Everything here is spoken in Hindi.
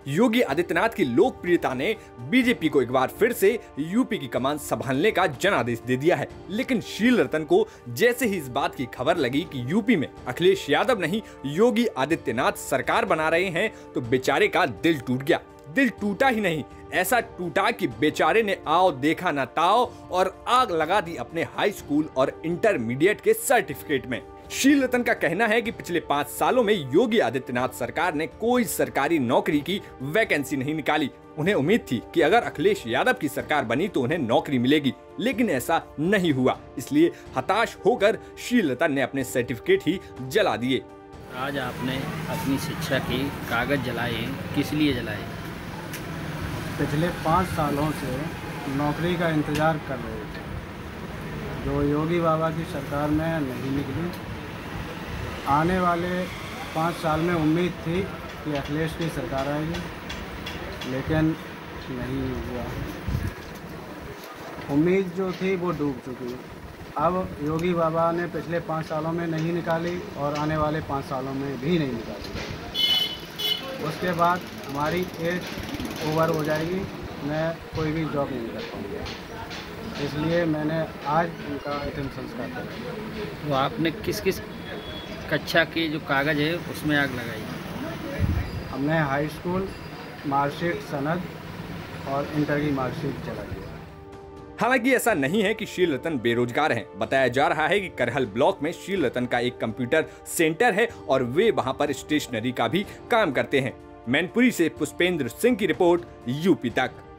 योगी आदित्यनाथ की लोकप्रियता ने बीजेपी को एक बार फिर से यूपी की कमान संभालने का जनादेश दे दिया है। लेकिन शील रतन को जैसे ही इस बात की खबर लगी कि यूपी में अखिलेश यादव नहीं योगी आदित्यनाथ सरकार बना रहे हैं तो बेचारे का दिल टूट गया। दिल टूटा ही नहीं, ऐसा टूटा कि बेचारे ने आओ देखा ना ताओ और आग लगा दी अपने हाई स्कूल और इंटरमीडिएट के सर्टिफिकेट में। शील रतन का कहना है कि पिछले 5 सालों में योगी आदित्यनाथ सरकार ने कोई सरकारी नौकरी की वैकेंसी नहीं निकाली। उन्हें उम्मीद थी कि अगर अखिलेश यादव की सरकार बनी तो उन्हें नौकरी मिलेगी, लेकिन ऐसा नहीं हुआ। इसलिए हताश होकर शील रतन ने अपने सर्टिफिकेट ही जला दिए। आज आपने अपनी शिक्षा के कागज जलाए, किस लिए जलाए? पिछले 5 सालों से नौकरी का इंतज़ार कर रहे थे, जो योगी बाबा की सरकार में नहीं निकली। आने वाले 5 साल में उम्मीद थी कि अखिलेश की सरकार आएगी, लेकिन नहीं हुआ। उम्मीद जो थी वो डूब चुकी। अब योगी बाबा ने पिछले 5 सालों में नहीं निकाली और आने वाले 5 सालों में भी नहीं निकाली। उसके बाद हमारी एज ओवर हो जाएगी, मैं कोई भी जॉब नहीं कर पाऊँगा। इसलिए मैंने आज उनका अंतिम संस्कार किया। तो आपने किस किस कक्षा के जो कागज़ है उसमें आग लगाई? हमने हाई स्कूल मार्कशीट, सनद और इंटर की मार्कशीट जला दी। हालांकि ऐसा नहीं है कि शील रतन बेरोजगार हैं। बताया जा रहा है कि करहल ब्लॉक में शील रतन का एक कंप्यूटर सेंटर है और वे वहां पर स्टेशनरी का भी काम करते हैं। मैनपुरी से पुष्पेंद्र सिंह की रिपोर्ट, यूपी तक।